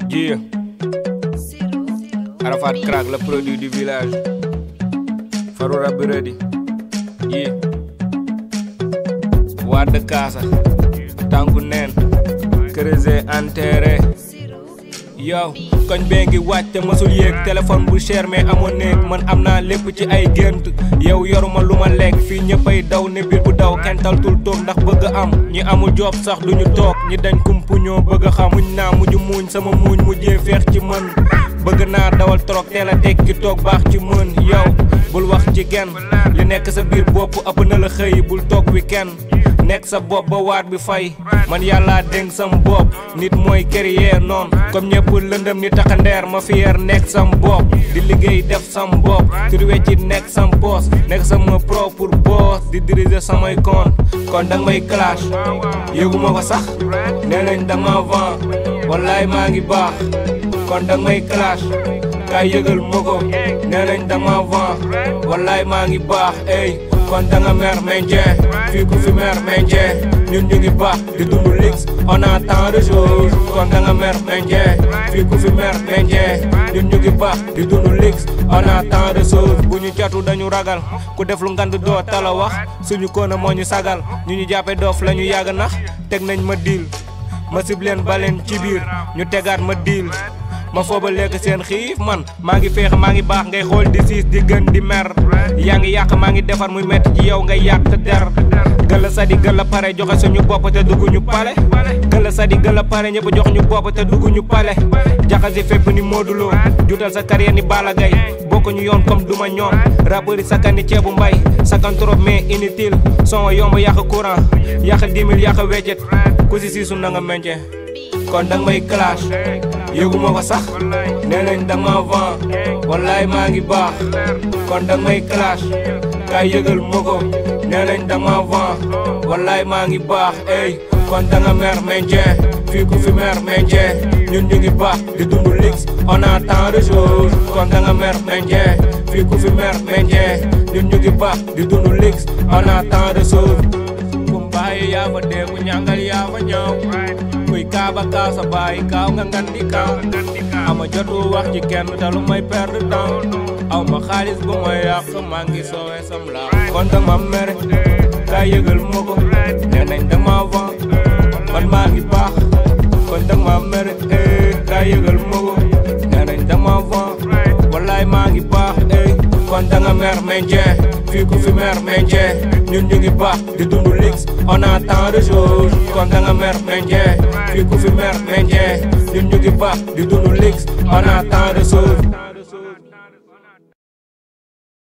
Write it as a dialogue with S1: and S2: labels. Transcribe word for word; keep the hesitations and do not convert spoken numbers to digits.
S1: Yeah. Arafat Crack, le produit du village. Farou Rabbi Ready. Yeah. Wade Casa. Tanku nen. Creusé enterré. Yow koñ bee ngi wàcc te mësul yéeg téléphone bu cher mais amoon néeg man am naa lépp ci ay gént yow yoruma lu ma lekk fii ñëppay daw ne biir bu daw kenn taltul toog ndax bëgg am ñi amul job sax duñu toog ñi dañ kumpu ñoo bëgg xam muñ naa mujj muuñ sama muuñ mujjee feex ci mën bëgg naa dawal troc teel a tekki toog baax ci mën yow bul wax ci genn li nekk sa biir bopp ëpp na la xëy bul toog weekend nekk sa bopp ba waat bi fay man yàlla dénk sam bopp nit mooy carrière noonu comme ñëpp lëndëm ni taxandeer ma fier nekk sam bopp di liggéey def sam bopp turwe ci nekk sam poos nekk sama propre boss di diriger samay compte kon danga may clash yëguma ko sax nee nañ dama vent wallaay maa ngi baax kon danga may clash kay yëgal ma ko nee nañ dama vent wallaay maa ngi baax ey kon danga mer menjee fii ku fi mer menjee ñun ñu ngi baax di dundu lix on a tant de choses kon danga mer menjee fii ku fi mer menjee ñun ñu ngi baax di dundu lix on a tant de choses bu ñu catu dañu ragal ku def lu ngand doo tala wax suñu koona moo ñu sagal ñu ñu jàppe doof la ñu yàgg nax teg nañ ma diil ma sib leen baleen ci biir ñu tegaat ma diil ma fooba lekk seen xiif man maa ngi féex maa ngi baax ngay xool di siis di gën di mer yaa ngi yàq maa ngi defar muy metti ci yow ngay yàq der gëla sadi gëla pare joxe suñu bopp te dugguñu pale gëla sadi gëla pare ñëpp jox ñu bopp te dugguñu pale jaxasi fépp ni Modou Lo juutal sa carrière ni Balla Gaye bokkuñu yoon comme duma ñoom rappeur yi sakani ceebu mbay sakan trop mais inutile son yomb yàq courant yàq dix mille yàq weccet ku si siisu na nga meñce kon danga may clash yëguma ko sax nee nañ dama vent wallaay maa ngi baax kon danga may clash kay yëgal ma ko nee nañ dama vent wallaay maa ngi baax ey kon danga mer menjee fii ku fi mer menjee ñun ñu ngi baax di dundu lix on a tant de choses kon danga mer menjee fii ku fi mer menjee ñun ñu ngi baax di dundu lix on a tant de choses kum bàyyi yaa fa dee ku ñàngal yaa fa ñëw kuy kaaba kaaw sa bàyyi kaaw nga ngandi kaaw ama jotu wax ci kenn te lu may perdre temps aw ma xaalis bu may yàq maa ngi soowee sam laax kon dama mere kay yëgal ma ko nee nañ dama vent man maa ngi baax kon dama mere kay yëgal ma ko nee nañ dama vent wallaay maa ngi baax ey kon danga mer menjee fii ku fi mer menjee ñun ñu ngi baax di dundu lix on a tant de choses kon danga mer menjee fii ku fi mer menjee ñun ñu ngi baax di dundu lix on a tant de choses